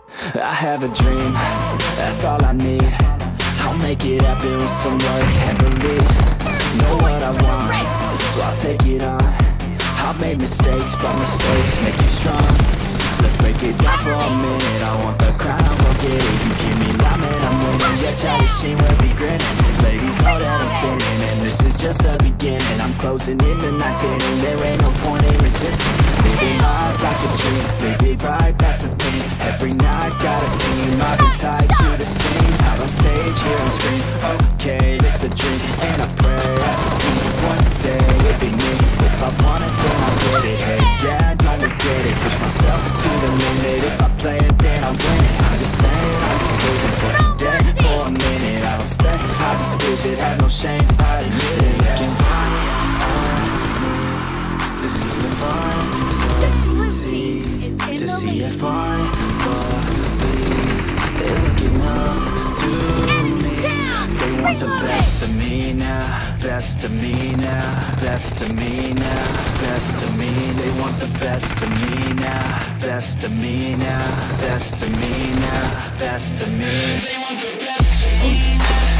I have a dream, that's all I need. I'll make it happen with some work and belief. Know what I want, so I'll take it on. I'll make mistakes, but mistakes make you strong. Let's break it down for a minute. I want the crown, I won't get it. You give me love, man, I'm winning. Yeah, Charlie Sheen will be grinning. These ladies know that I'm sinning, and this is just the beginning. I'm closing in the night inning. There ain't no point in resisting. Living life like a dream, live it right, that's the thing. Every night, got a team, I've been tied to the scene. Out on stage, here on screen. Okay, it's a dream, and I pray as a team. One day, it'll be me. If I want it, then I'll get it. Hey, Dad, don't regret it. Push myself to the limit. If I play it, then I win it. I'm just saying, I'm just living for today. For a minute, I don't stay, I just visit. Have no shame, I admit it. Looking right on me to see if I succeed, to see if I believe. They're looking up to me. They want the best of me now, best of me now, best of me now, best of me. They want the best of me now, best of me now, best of me now, best of me. They want the best of me.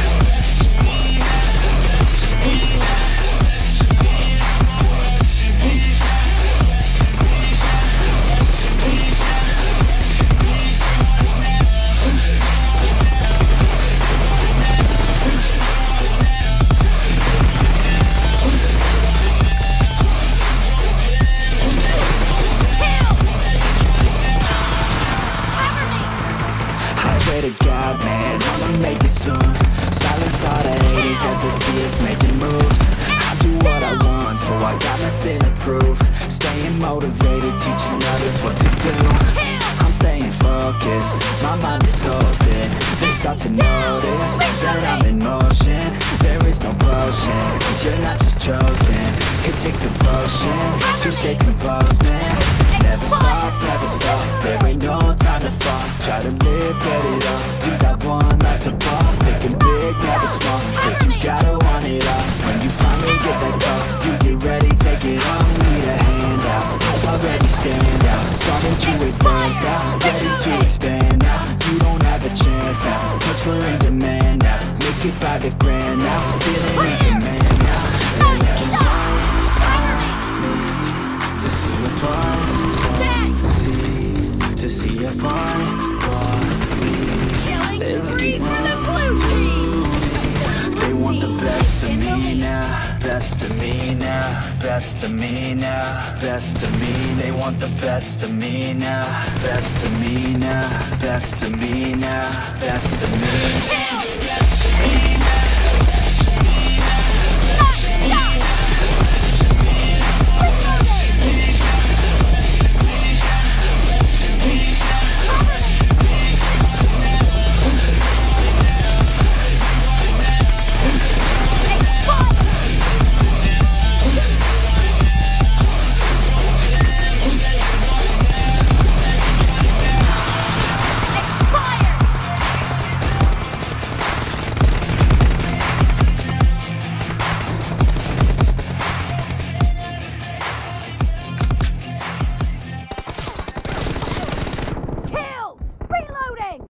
To God, man, I'ma make it soon. Silence all the haters as they see us making moves. I do what I want, so I got nothing to prove. Staying motivated, teaching others what to do. I'm staying focused, my mind is open. They start to notice that I'm in motion. There is no potion, you're not just chosen. It takes devotion to stay composed, man. Never stop, there ain't no time to fall. Try to live, get it up, you got one life to ball. Thinking big, never small, cause you gotta want it all. When you finally get that call, you get ready, take it on. Need a hand out, already stand out. Starting to advance now, ready to expand now. You don't have a chance now, cause we're in demand now. Make it by the grand now, feeling in command now. They're looking at me to see if I succeed, to see if I believe. They're looking up to me. They want the best of me now, best of me now, best of me now, best of me. They want the best of me now, best of me now, best of me now, best of me.